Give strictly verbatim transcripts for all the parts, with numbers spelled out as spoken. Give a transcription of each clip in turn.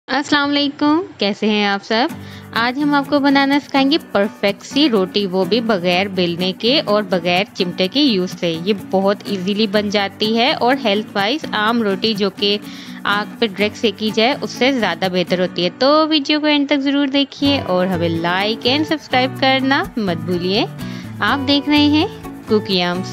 अस्सलाम वालेकुम, कैसे हैं आप सब। आज हम आपको बनाना सिखाएंगे परफेक्ट सी रोटी, वो भी बगैर बेलने के और बगैर चिमटे के यूज़ से। ये बहुत इजीली बन जाती है और हेल्थ वाइज आम रोटी जो कि आग पे डायरेक्ट सेकी जाए उससे ज़्यादा बेहतर होती है। तो वीडियो को एंड तक ज़रूर देखिए और हमें लाइक एंड सब्सक्राइब करना मत भूलिए। आप देख रहे हैं कुकियम्स।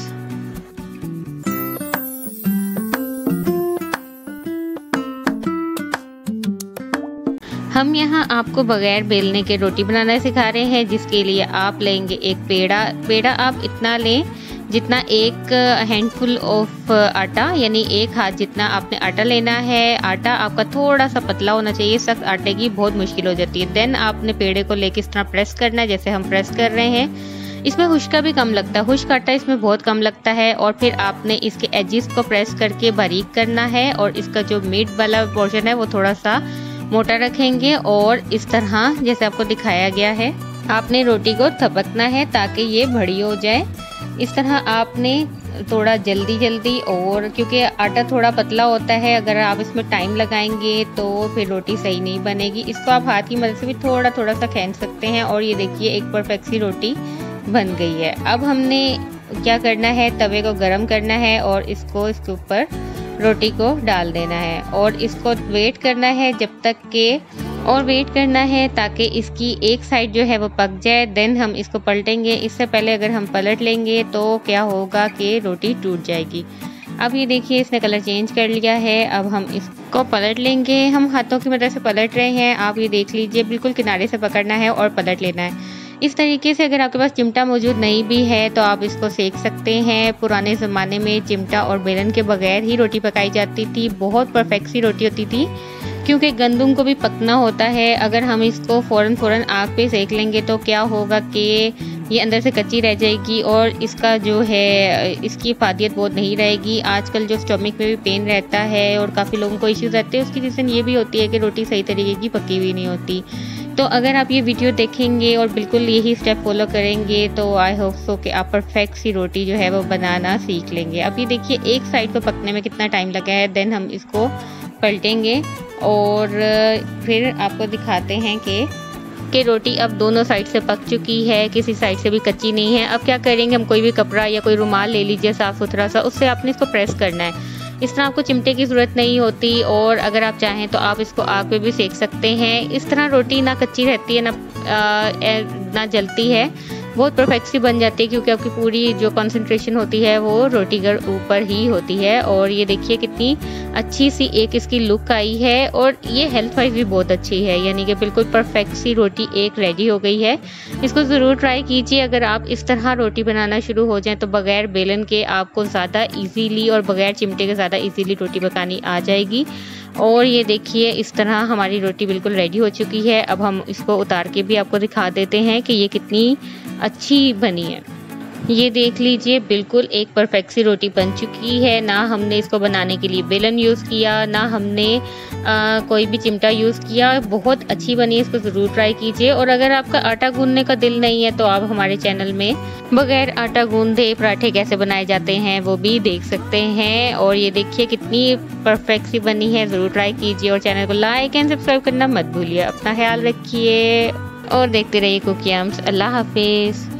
हम यहाँ आपको बगैर बेलने के रोटी बनाना सिखा रहे हैं, जिसके लिए आप लेंगे एक पेड़ा। पेड़ा आप इतना लें जितना एक हैंडफुल ऑफ आटा, यानी एक हाथ जितना आपने आटा लेना है। आटा आपका थोड़ा सा पतला होना चाहिए, सख्त आटे की बहुत मुश्किल हो जाती है। देन आपने पेड़े को लेके इस तरह प्रेस करना है, जैसे हम प्रेस कर रहे हैं। इसमें खुश्का भी कम लगता है, खुश्क आटा इसमें बहुत कम लगता है। और फिर आपने इसके एजिस को प्रेस करके बारीक करना है और इसका जो मिड वाला पोर्शन है वो थोड़ा सा मोटा रखेंगे। और इस तरह जैसे आपको दिखाया गया है आपने रोटी को थपकना है ताकि ये बड़ी हो जाए। इस तरह आपने थोड़ा जल्दी जल्दी, और क्योंकि आटा थोड़ा पतला होता है, अगर आप इसमें टाइम लगाएंगे तो फिर रोटी सही नहीं बनेगी। इसको आप हाथ की मदद से भी थोड़ा थोड़ा सा खींच सकते हैं। और ये देखिए एक परफेक्ट सी रोटी बन गई है। अब हमने क्या करना है, तवे को गर्म करना है और इसको इसके ऊपर रोटी को डाल देना है और इसको वेट करना है जब तक के और वेट करना है ताकि इसकी एक साइड जो है वो पक जाए। देन हम इसको पलटेंगे। इससे पहले अगर हम पलट लेंगे तो क्या होगा कि रोटी टूट जाएगी। अब ये देखिए इसने कलर चेंज कर लिया है। अब हम इसको पलट लेंगे। हम हाथों की मदद से पलट रहे हैं, आप ये देख लीजिए। बिल्कुल किनारे से पकड़ना है और पलट लेना है इस तरीके से। अगर आपके पास चिमटा मौजूद नहीं भी है तो आप इसको सेक सकते हैं। पुराने ज़माने में चिमटा और बेलन के बगैर ही रोटी पकाई जाती थी। बहुत परफेक्ट सी रोटी होती थी, क्योंकि गंदुम को भी पकना होता है। अगर हम इसको फ़ौरन फ़ौरन आग पे सेक लेंगे तो क्या होगा कि ये अंदर से कच्ची रह जाएगी और इसका जो है इसकी इफादियत बहुत नहीं रहेगी। आजकल जो स्टमक में भी पेन रहता है और काफ़ी लोगों को इश्यूज रहते हैं, उसकी रीज़न ये भी होती है कि रोटी सही तरीके की पकी हुई नहीं होती। तो अगर आप ये वीडियो देखेंगे और बिल्कुल यही स्टेप फॉलो करेंगे तो आई होप सो कि आप परफेक्ट सी रोटी जो है वो बनाना सीख लेंगे। अब ये देखिए एक साइड को पकने में कितना टाइम लगा है। देन हम इसको पलटेंगे और फिर आपको दिखाते हैं कि कि रोटी अब दोनों साइड से पक चुकी है, किसी साइड से भी कच्ची नहीं है। अब क्या करेंगे, हम कोई भी कपड़ा या कोई रुमाल ले लीजिए साफ़ सुथरा सा, उससे आपने इसको प्रेस करना है। इस तरह आपको चिमटे की ज़रूरत नहीं होती और अगर आप चाहें तो आप इसको आग पे भी सेक सकते हैं। इस तरह रोटी ना कच्ची रहती है ना आ, ना जलती है, बहुत परफेक्ट सी बन जाती है, क्योंकि आपकी पूरी जो कंसंट्रेशन होती है वो रोटी के ऊपर ही होती है। और ये देखिए कितनी अच्छी सी एक इसकी लुक आई है और ये हेल्थ वाइज भी बहुत अच्छी है, यानी कि बिल्कुल परफेक्ट सी रोटी एक रेडी हो गई है। इसको ज़रूर ट्राई कीजिए। अगर आप इस तरह रोटी बनाना शुरू हो जाएं तो बगैर बेलन के आपको ज़्यादा इजीली और बगैर चिमटे के ज़्यादा इजीली रोटी पकानी आ जाएगी। और ये देखिए इस तरह हमारी रोटी बिल्कुल रेडी हो चुकी है। अब हम इसको उतार के भी आपको दिखा देते हैं कि ये कितनी अच्छी बनी है। ये देख लीजिए बिल्कुल एक परफेक्ट सी रोटी बन चुकी है। ना हमने इसको बनाने के लिए बेलन यूज़ किया, ना हमने आ, कोई भी चिमटा यूज़ किया। बहुत अच्छी बनी है, इसको ज़रूर ट्राई कीजिए। और अगर आपका आटा गूंदने का दिल नहीं है तो आप हमारे चैनल में बगैर आटा गूंदे पराठे कैसे बनाए जाते हैं वो भी देख सकते हैं। और ये देखिए कितनी परफेक्ट सी बनी है, ज़रूर ट्राई कीजिए और चैनल को लाइक एंड सब्सक्राइब करना मत भूलिए। अपना ख्याल रखिए और देखते रहिए कुकियम्स। अल्लाह हाफिज़।